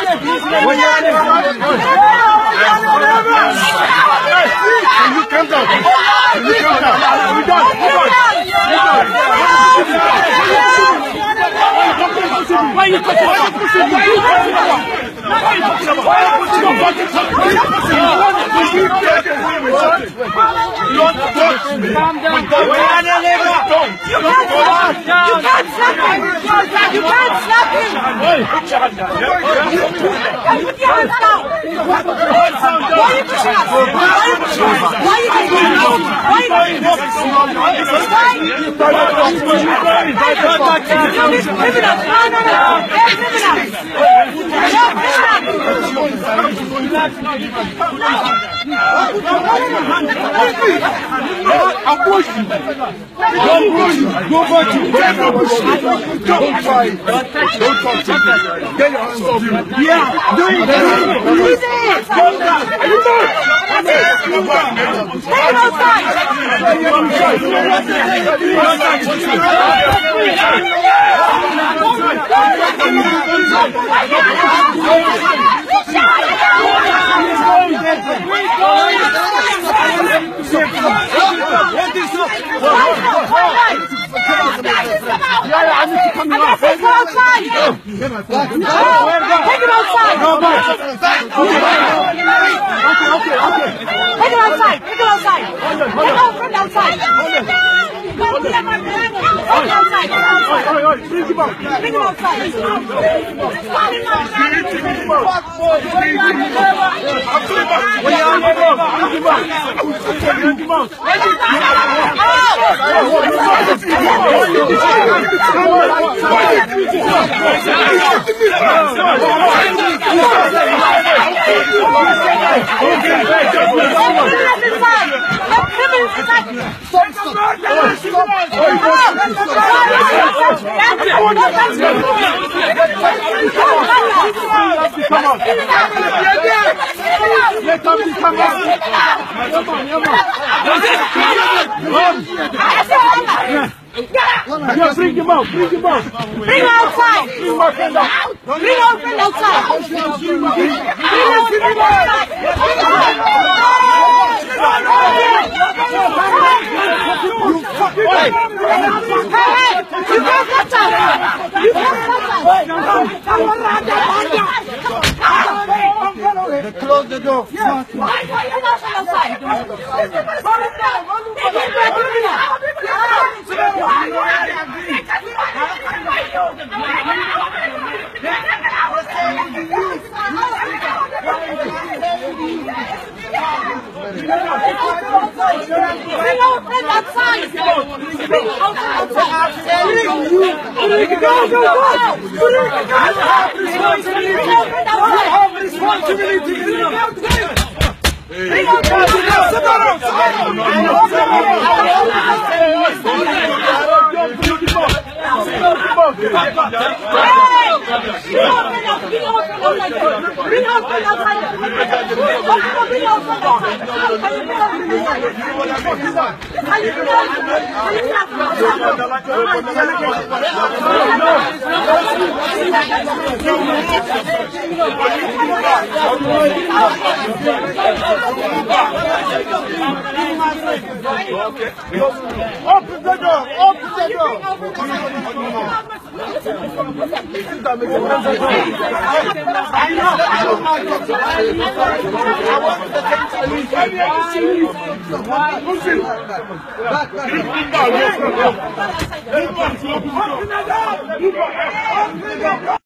you come down? We're done. Why you bring him out. Bring him outside. Bring my friend out. Bring our friend outside. Close the door. Why are you not outside? Bring our friend outside. Bring our friend outside. Open the door! Open the door! I want the